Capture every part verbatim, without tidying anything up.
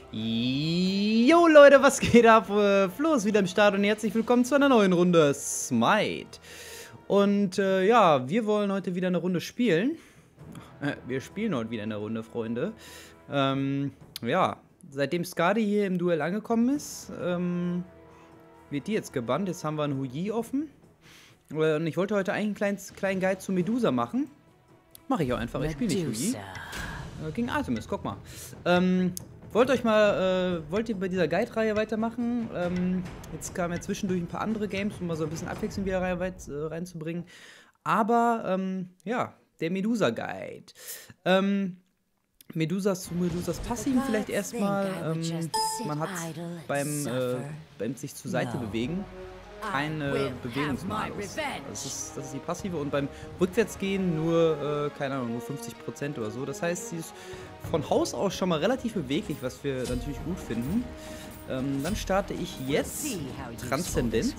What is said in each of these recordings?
Jo Leute, was geht ab? Äh, Flo ist wieder am Start und herzlich willkommen zu einer neuen Runde Smite. Und äh, ja, wir wollen heute wieder eine Runde spielen. Äh, wir spielen heute wieder eine Runde, Freunde. Ähm, ja, seitdem Skadi hier im Duell angekommen ist, ähm, wird die jetzt gebannt. Jetzt haben wir einen Huyi offen. Und ich wollte heute eigentlich einen kleinen, kleinen Guide zu Medusa machen. Mache ich auch einfach, ich spiele nicht Huyi. Äh, gegen Artemis, guck mal. Ähm... Wollt euch mal, äh, wollt ihr bei dieser Guide-Reihe weitermachen? Ähm, jetzt kamen ja zwischendurch ein paar andere Games, um mal so ein bisschen Abwechslung wieder rein, weit, äh, reinzubringen. Aber, ähm, ja, der Medusa-Guide. Ähm, Medusas zu Medusas Passiven vielleicht erstmal. Ähm, man hat beim, äh, beim sich zur Seite bewegen keine Bewegungsmalus. Das ist, das ist die Passive und beim Rückwärtsgehen nur, äh, keine Ahnung, nur fünfzig Prozent oder so. Das heißt, sie ist von Haus aus schon mal relativ beweglich, was wir natürlich gut finden. Ähm, dann starte ich jetzt Transzendenz.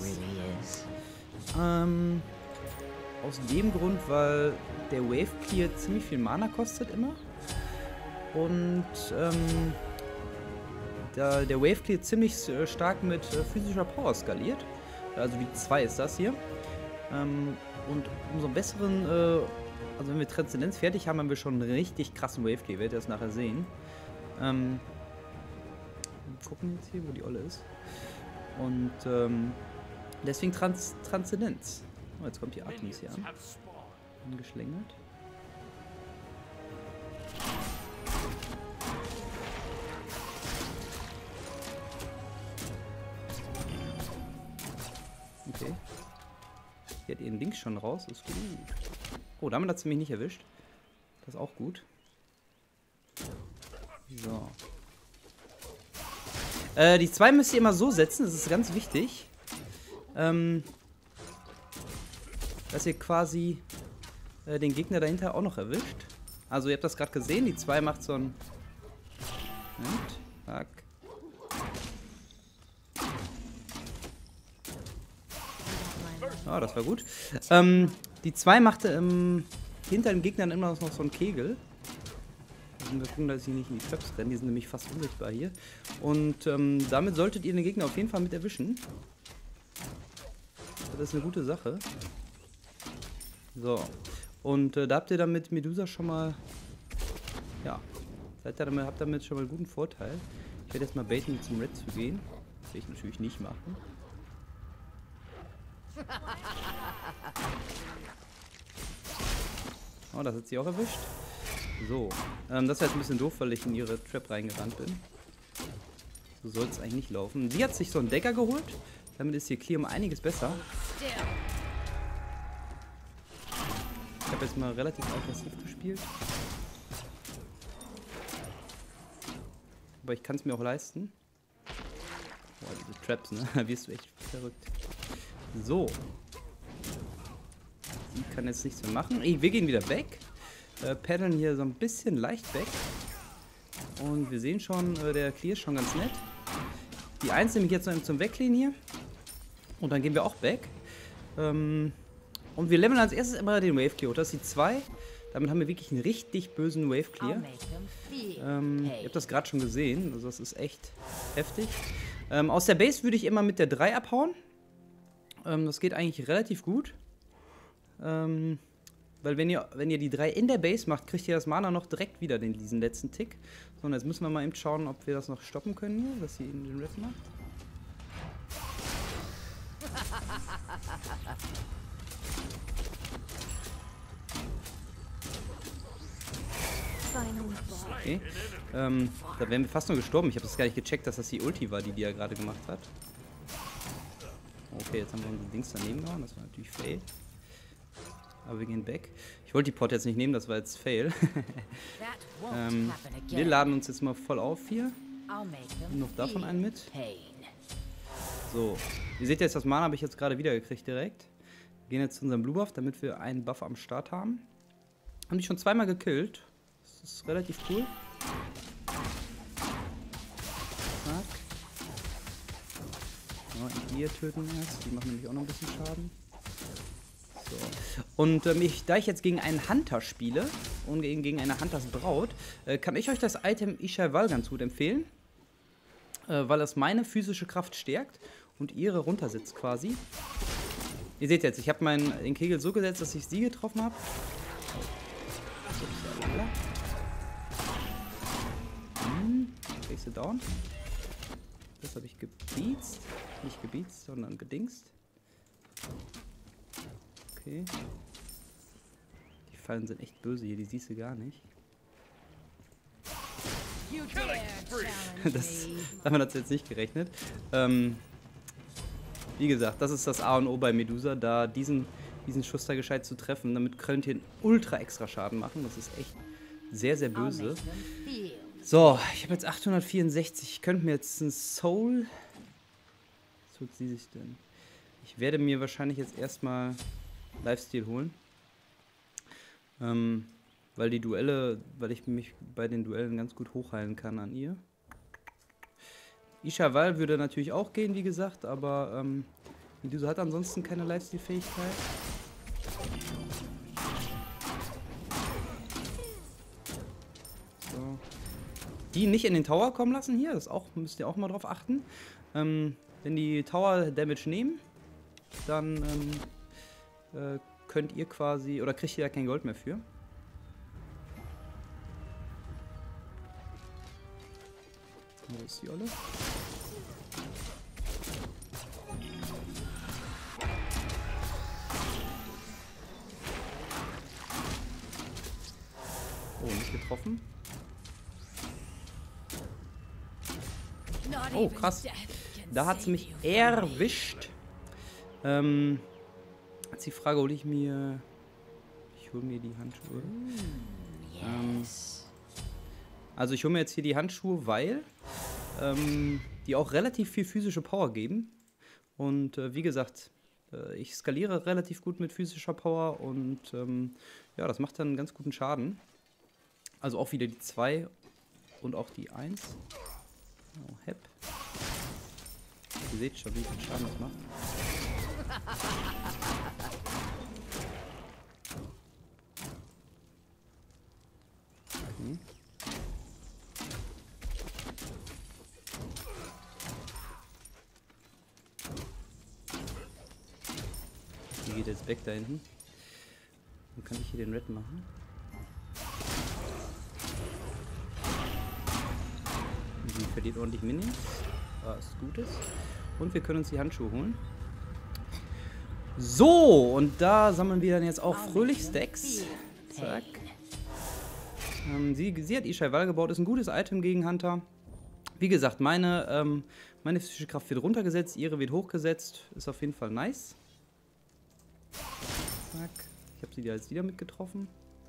Ähm, aus dem Grund, weil der Wave Clear ziemlich viel Mana kostet immer. Und ähm, da der Wave Clear ziemlich äh, stark mit äh, physischer Power skaliert. Also wie zwei ist das hier. Ähm, und umso besseren, äh, also wenn wir Transzendenz fertig haben, haben wir schon einen richtig krassen Wave Clear. Werdet ihr das nachher sehen. Ähm, wir gucken jetzt hier, wo die Olle ist. Und ähm, deswegen Trans Transzendenz. Oh, jetzt kommt die Artemis hier an. Angeschlängelt. Okay. Die hat ihren Dings schon raus. Ist gut. Oh, damit hat sie mich nicht erwischt. Das ist auch gut. So. Äh, die zwei müsst ihr immer so setzen. Das ist ganz wichtig. Ähm, dass ihr quasi äh, den Gegner dahinter auch noch erwischt. Also ihr habt das gerade gesehen. Die zwei macht so ein... Moment. Zack. Ah, das war gut. Ähm, die zwei machte ähm, hinter den Gegnern immer noch so einen Kegel. Also wir gucken, dass sie nicht in die Traps rennen. Die sind nämlich fast unsichtbar hier. Und ähm, damit solltet ihr den Gegner auf jeden Fall mit erwischen. Das ist eine gute Sache. So. Und äh, da habt ihr damit Medusa schon mal... Ja. Seid ihr damit, habt damit schon mal einen guten Vorteil. Ich werde jetzt mal baiten, zum Red zu gehen. Das will ich natürlich nicht machen. Oh, das hat sie auch erwischt. So. Ähm, das war jetzt ein bisschen doof, weil ich in ihre Trap reingerannt bin. So soll es eigentlich nicht laufen. Sie hat sich so einen Decker geholt. Damit ist hier Clear um einiges besser. Ich habe jetzt mal relativ aggressiv gespielt. Aber ich kann es mir auch leisten. Boah, diese Traps, ne? Da wirst du echt verrückt. So. Sie kann jetzt nichts mehr machen. Ey, wir gehen wieder weg. Äh, paddeln hier so ein bisschen leicht weg. Und wir sehen schon, äh, der Clear ist schon ganz nett. Die eins nehme ich jetzt noch zum Wegclean hier. Und dann gehen wir auch weg. Ähm, und wir leveln als erstes immer den Wave Clear. Das ist die zwei. Damit haben wir wirklich einen richtig bösen Wave Clear. Ähm, ihr habt das gerade schon gesehen. Also das ist echt heftig. Ähm, aus der Base würde ich immer mit der drei abhauen. Ähm, das geht eigentlich relativ gut. Ähm, weil wenn ihr, wenn ihr die drei in der Base macht, kriegt ihr das Mana noch direkt wieder, den, diesen letzten Tick. So, und jetzt müssen wir mal eben schauen, ob wir das noch stoppen können hier, dass sie in den Red macht. Okay. Ähm, da wären wir fast nur gestorben. Ich habe das gar nicht gecheckt, dass das die Ulti war, die die ja gerade gemacht hat. Okay, jetzt haben wir unser Dings daneben gehauen. Das war natürlich Fail. Aber wir gehen back. Ich wollte die Pot jetzt nicht nehmen, das war jetzt Fail. ähm, wir laden uns jetzt mal voll auf hier. Und noch davon einen mit. So. Ihr seht jetzt, das Mana habe ich jetzt gerade wieder gekriegt direkt. Wir gehen jetzt zu unserem Blue Buff, damit wir einen Buff am Start haben. Haben die schon zweimal gekillt. Das ist relativ cool. Zack. So, die hier töten erst. Die machen nämlich auch noch ein bisschen Schaden. So. Und ähm, ich, da ich jetzt gegen einen Hunter spiele und gegen, gegen eine Hunters Braut, äh, kann ich euch das Item Ishaival ganz gut empfehlen. äh, weil es meine physische Kraft stärkt und ihre runtersetzt quasi. Ihr seht jetzt, ich habe meinen den Kegel so gesetzt, dass ich sie getroffen habe. Hm, kriegst du down. Das habe ich gebietzt. Nicht gebietzt, sondern gedingst. Okay. Die Fallen sind echt böse hier, die siehst du gar nicht. Das, damit hat es jetzt nicht gerechnet. Ähm, wie gesagt, das ist das A und O bei Medusa, da diesen, diesen Schuss da gescheit zu treffen. Damit könnt ihr einen ultra extra Schaden machen. Das ist echt sehr, sehr böse. So, ich habe jetzt achthundertvierundsechzig. Ich könnte mir jetzt ein Soul... Was tut sie sich denn? Ich werde mir wahrscheinlich jetzt erstmal Lifesteal holen. Ähm, weil die Duelle, weil ich mich bei den Duellen ganz gut hochheilen kann an ihr. Isha Val würde natürlich auch gehen, wie gesagt, aber ähm, Medusa hat ansonsten keine Lifesteal-Fähigkeit. So. Die nicht in den Tower kommen lassen hier, das auch, müsst ihr auch mal drauf achten. Ähm, wenn die Tower Damage nehmen, dann ähm, äh, könnt ihr quasi, oder kriegt ihr ja kein Gold mehr für. Wo ist die Olle? Oh, nicht getroffen. Oh, krass. Da hat es mich erwischt. Ähm, jetzt die Frage, hole ich mir... Ich hole mir die Handschuhe. Ähm, also ich hole mir jetzt hier die Handschuhe, weil ähm, die auch relativ viel physische Power geben. Und äh, wie gesagt, äh, ich skaliere relativ gut mit physischer Power und ähm, ja, das macht dann einen ganz guten Schaden. Also auch wieder die zwei und auch die eins. Oh, Hep. Ihr seht schon, wie viel Schaden das macht. Okay. Die geht jetzt weg da hinten. Dann kann ich hier den Red machen. Sie verliert ordentlich Minions, was gut ist. Und wir können uns die Handschuhe holen. So, und da sammeln wir dann jetzt auch fröhlich Stacks. Zack. Ähm, sie, sie hat Isha Val gebaut, ist ein gutes Item gegen Hunter. Wie gesagt, meine, ähm, meine physische Kraft wird runtergesetzt, ihre wird hochgesetzt. Ist auf jeden Fall nice. Zack. Ich habe sie da jetzt wieder mitgetroffen.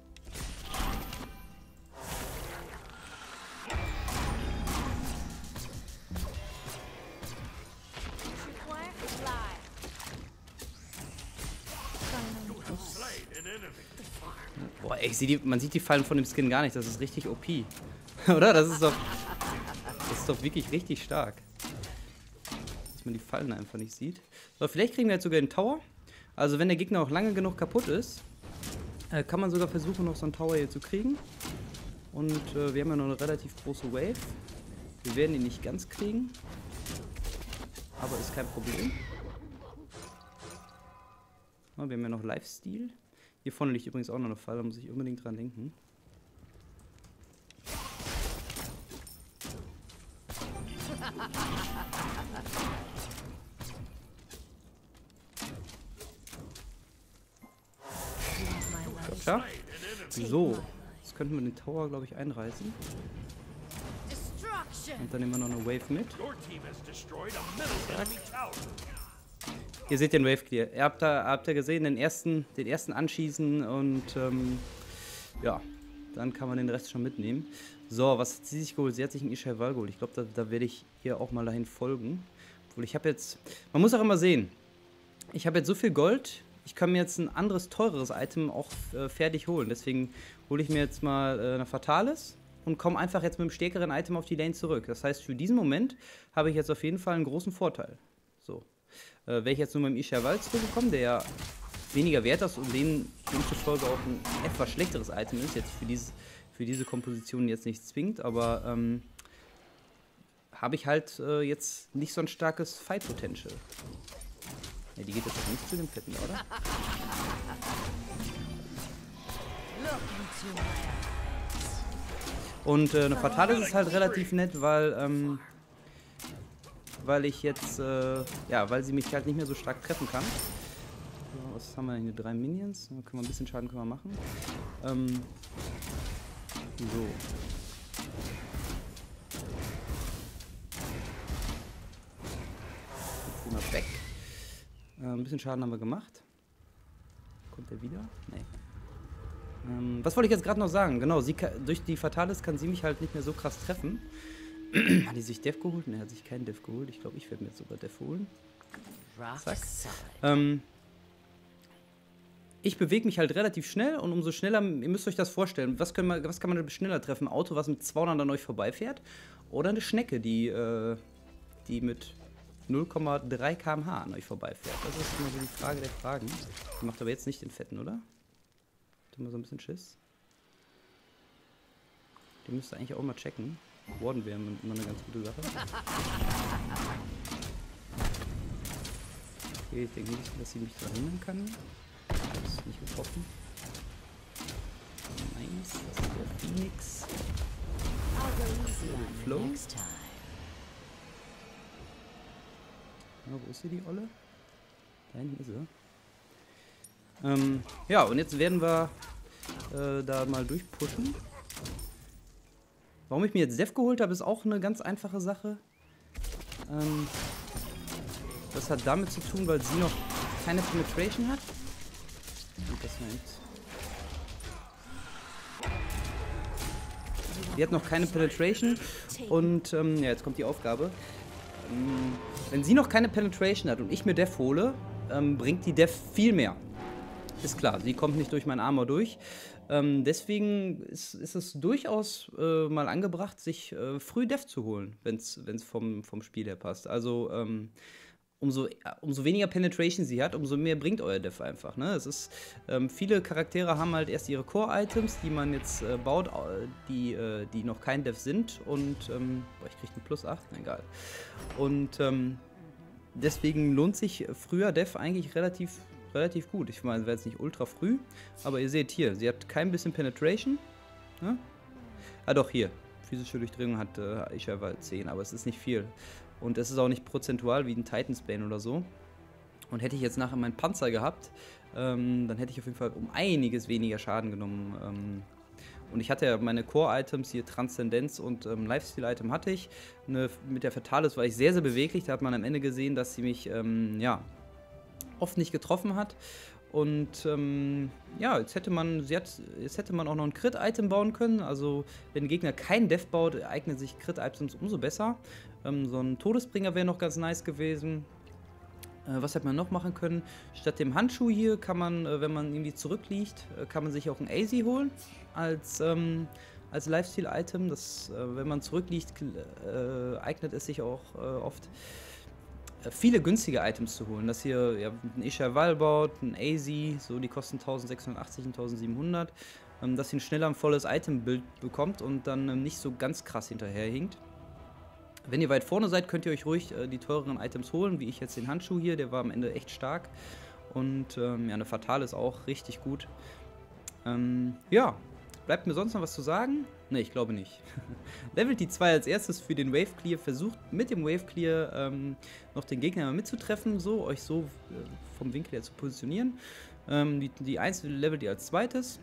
Boah, ey, ich seh die, man sieht die Fallen von dem Skin gar nicht. Das ist richtig O P. Oder? Das ist doch... Das ist doch wirklich richtig stark. Dass man die Fallen einfach nicht sieht. So, vielleicht kriegen wir jetzt sogar den Tower. Also wenn der Gegner auch lange genug kaputt ist, äh, kann man sogar versuchen, noch so einen Tower hier zu kriegen. Und äh, wir haben ja noch eine relativ große Wave. Wir werden ihn nicht ganz kriegen. Aber ist kein Problem. Oh, wir haben ja noch Lifesteal. Hier vorne liegt übrigens auch noch eine Falle, da muss ich unbedingt dran denken. Klar. So, jetzt könnten wir den Tower, glaube ich, einreißen. Und dann nehmen wir noch eine Wave mit. Zack. Ihr seht den Wave Clear. Ihr habt da, habt ihr gesehen, den ersten, den ersten anschießen und ähm, ja, dann kann man den Rest schon mitnehmen. So, was hat sie sich geholt? Sie hat sich einen Isha Val geholt. Ich glaube, da, da werde ich ihr auch mal dahin folgen. Obwohl, ich habe jetzt, man muss auch immer sehen, ich habe jetzt so viel Gold, ich kann mir jetzt ein anderes, teureres Item auch äh, fertig holen. Deswegen hole ich mir jetzt mal äh, eine Fatalis und komme einfach jetzt mit einem stärkeren Item auf die Lane zurück. Das heißt, für diesen Moment habe ich jetzt auf jeden Fall einen großen Vorteil. So. Äh, wäre ich jetzt nur mit dem Isha Val zurückgekommen, der ja weniger wert ist und dem, demzufolge auch ein etwas schlechteres Item ist, jetzt für, dieses, für diese Komposition jetzt nicht zwingend, aber ähm, habe ich halt äh, jetzt nicht so ein starkes Fight-Potential. Ja, die geht jetzt auch nicht zu dem Fetten, oder? Und äh, eine Fatale ist halt relativ nett, weil, ähm, weil ich jetzt, äh, ja, weil sie mich halt nicht mehr so stark treffen kann. So, was haben wir denn hier? Drei Minions. Da können wir ein bisschen Schaden können wir machen. Ähm, so. Jetzt gehen wir weg. Äh, ein bisschen Schaden haben wir gemacht. Kommt der wieder? Nee. Ähm, was wollte ich jetzt gerade noch sagen? Genau, sie kann, durch die Fatalis kann sie mich halt nicht mehr so krass treffen. Hat die sich Def geholt? Ne, hat sich keinen Def geholt. Ich glaube, ich werde mir jetzt sogar Def holen. Zack. Ähm, ich bewege mich halt relativ schnell und umso schneller, ihr müsst euch das vorstellen, was, können wir, was kann man schneller treffen? Ein Auto, was mit zweihundert an euch vorbeifährt? Oder eine Schnecke, die, äh, die mit null Komma drei Kilometer pro Stunde an euch vorbeifährt? Das ist immer so die Frage der Fragen. Die macht aber jetzt nicht den Fetten, oder? Tun wir so ein bisschen Schiss. Den müsst ihr eigentlich auch mal checken. Warden wäre immer eine ganz gute Sache. Okay, ich denke nicht, dass sie mich daran hindern kann. Das ist nicht getroffen. Nice, das ist der Phoenix. Flow. Ja, wo ist sie, die Olle? Da hinten ist sie. Ähm, ja, und jetzt werden wir äh, da mal durchpushen. Warum ich mir jetzt Def geholt habe, ist auch eine ganz einfache Sache. Ähm, das hat damit zu tun, weil sie noch keine Penetration hat. Und das sie hat noch keine Penetration. Und ähm, ja, jetzt kommt die Aufgabe. Ähm, wenn sie noch keine Penetration hat und ich mir Def hole, ähm, bringt die Def viel mehr. Ist klar, sie kommt nicht durch mein Armor durch. Ähm, deswegen ist, ist es durchaus äh, mal angebracht, sich äh, früh Def zu holen, wenn es vom, vom Spiel her passt. Also ähm, umso, umso weniger Penetration sie hat, umso mehr bringt euer Def einfach. Ne? Es ist, ähm, viele Charaktere haben halt erst ihre Core-Items, die man jetzt äh, baut, die, äh, die noch kein Def sind. Und ähm, boah, ich krieg eine Plus acht, egal. Und ähm, deswegen lohnt sich früher Def eigentlich relativ relativ gut. Ich meine, es wäre jetzt nicht ultra früh, aber ihr seht hier, sie hat kein bisschen Penetration. Ne? Ah doch, hier. Physische Durchdringung hat äh, ich ja zehn, aber es ist nicht viel. Und es ist auch nicht prozentual wie ein Titansbane oder so. Und hätte ich jetzt nachher meinen Panzer gehabt, ähm, dann hätte ich auf jeden Fall um einiges weniger Schaden genommen. Ähm, und ich hatte ja meine Core-Items, hier Transzendenz und ähm, Lifesteal-Item hatte ich. Eine, mit der Fatalis war ich sehr, sehr beweglich. Da hat man am Ende gesehen, dass sie mich, ähm, ja, oft nicht getroffen hat. Und ähm, ja, jetzt hätte man, sie hat, jetzt hätte man auch noch ein Crit-Item bauen können. Also wenn ein Gegner kein Def baut, eignen sich Crit-Items umso besser. Ähm, so ein Todesbringer wäre noch ganz nice gewesen. Äh, was hätte man noch machen können? Statt dem Handschuh hier kann man, äh, wenn man irgendwie zurückliegt, äh, kann man sich auch ein A Z holen als, ähm, als Lifesteal-Item. Das, äh, wenn man zurückliegt, äh, eignet es sich auch äh, oft, viele günstige Items zu holen. Das hier, ja, ein Isha Valbaut, ein A Z, so die kosten eintausendsechshundertachtzig und eintausendsiebenhundert. Ähm, dass ihr schneller ein volles Item-Bild bekommt und dann ähm, nicht so ganz krass hinterherhinkt. Wenn ihr weit vorne seid, könnt ihr euch ruhig äh, die teureren Items holen, wie ich jetzt den Handschuh hier, der war am Ende echt stark. Und ähm, ja, eine Fatale ist auch richtig gut. Ähm, ja, bleibt mir sonst noch was zu sagen? Ne, ich glaube nicht. Levelt die zwei als erstes für den Wave Clear, versucht mit dem Wave Clear ähm, noch den Gegner mal mitzutreffen, so euch so äh, vom Winkel her zu positionieren. Ähm, die, die eins levelt ihr als zweites.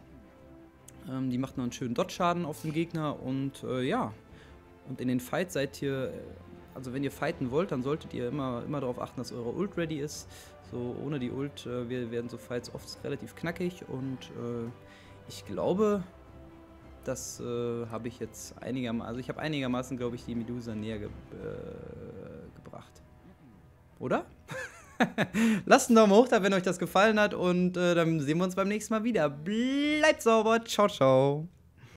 Ähm, die macht noch einen schönen Dodge-Schaden auf den Gegner und äh, ja. Und in den Fights seid ihr, also wenn ihr fighten wollt, dann solltet ihr immer, immer darauf achten, dass eure Ult ready ist. So ohne die Ult äh, werden so Fights oft relativ knackig und äh, ich glaube, das äh, habe ich jetzt einigermaßen, also ich habe einigermaßen, glaube ich, die Medusa näher ge äh, gebracht. Oder? Lasst einen Daumen hoch da, wenn euch das gefallen hat und äh, dann sehen wir uns beim nächsten Mal wieder. Bleibt sauber, ciao, ciao.